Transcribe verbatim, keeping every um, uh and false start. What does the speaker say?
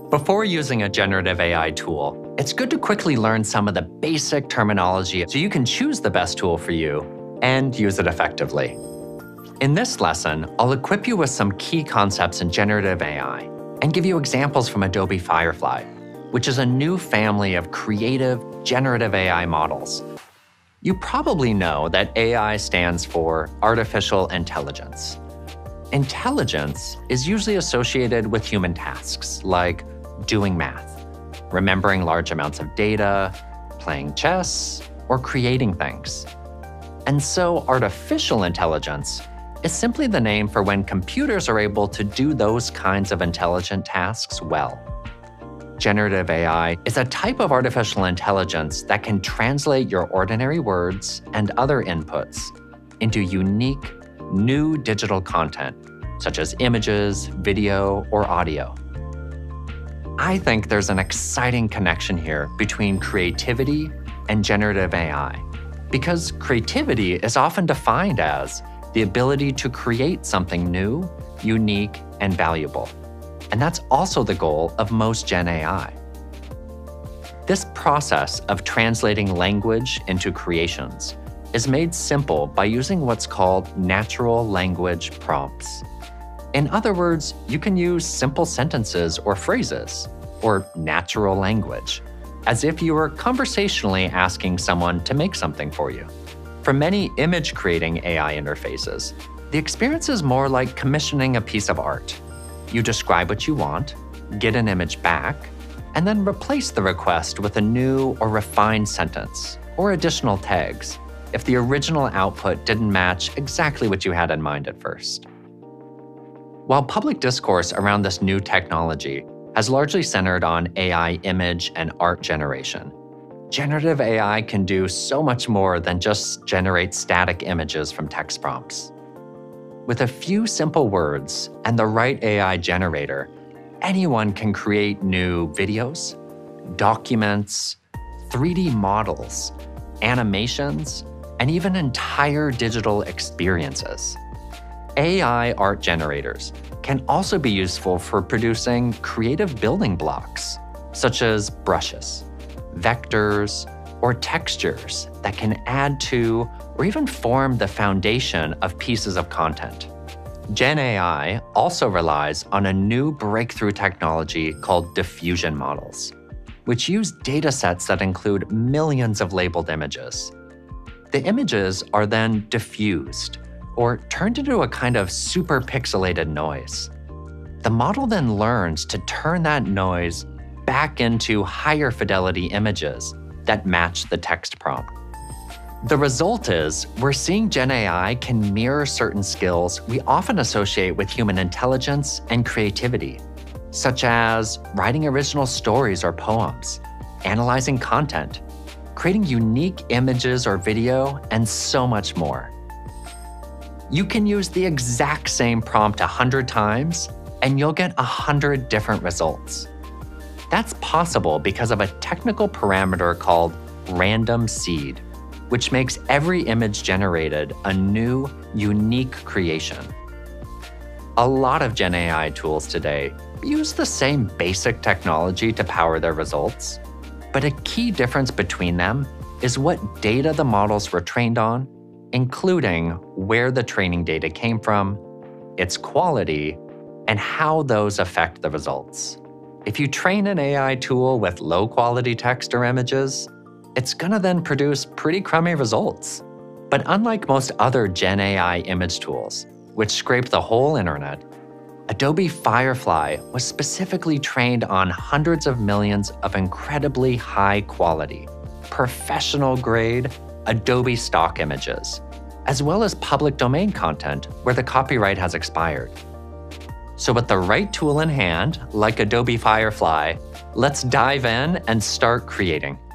Before using a generative A I tool, it's good to quickly learn some of the basic terminology so you can choose the best tool for you and use it effectively. In this lesson, I'll equip you with some key concepts in generative A I and give you examples from Adobe Firefly, which is a new family of creative generative A I models. You probably know that A I stands for artificial intelligence. Intelligence is usually associated with human tasks like doing math, remembering large amounts of data, playing chess, or creating things. And so artificial intelligence is simply the name for when computers are able to do those kinds of intelligent tasks well. Generative A I is a type of artificial intelligence that can translate your ordinary words and other inputs into unique, new digital content, such as images, video, or audio. I think there's an exciting connection here between creativity and generative A I, because creativity is often defined as the ability to create something new, unique, and valuable. And that's also the goal of most Gen A I. This process of translating language into creations is made simple by using what's called natural language prompts. In other words, you can use simple sentences or phrases, or natural language, as if you were conversationally asking someone to make something for you. For many image-creating A I interfaces, the experience is more like commissioning a piece of art. You describe what you want, get an image back, and then replace the request with a new or refined sentence, or additional tags, if the original output didn't match exactly what you had in mind at first. While public discourse around this new technology has largely centered on A I image and art generation, generative A I can do so much more than just generate static images from text prompts. With a few simple words and the right A I generator, anyone can create new videos, documents, three D models, animations, and even entire digital experiences. A I art generators can also be useful for producing creative building blocks, such as brushes, vectors, or textures that can add to or even form the foundation of pieces of content. Gen A I also relies on a new breakthrough technology called diffusion models, which use datasets that include millions of labeled images. The images are then diffused, or turned into a kind of super pixelated noise. The model then learns to turn that noise back into higher fidelity images that match the text prompt. The result is, we're seeing Gen A I can mirror certain skills we often associate with human intelligence and creativity, such as writing original stories or poems, analyzing content, creating unique images or video, and so much more. You can use the exact same prompt a hundred times, and you'll get a hundred different results. That's possible because of a technical parameter called random seed, which makes every image generated a new, unique creation. A lot of Gen A I tools today use the same basic technology to power their results, but a key difference between them is what data the models were trained on, including where the training data came from, its quality, and how those affect the results. If you train an A I tool with low-quality text or images, it's gonna then produce pretty crummy results. But unlike most other Gen A I image tools, which scrape the whole internet, Adobe Firefly was specifically trained on hundreds of millions of incredibly high-quality, professional-grade Adobe stock images, as well as public domain content where the copyright has expired. So with the right tool in hand, like Adobe Firefly, let's dive in and start creating.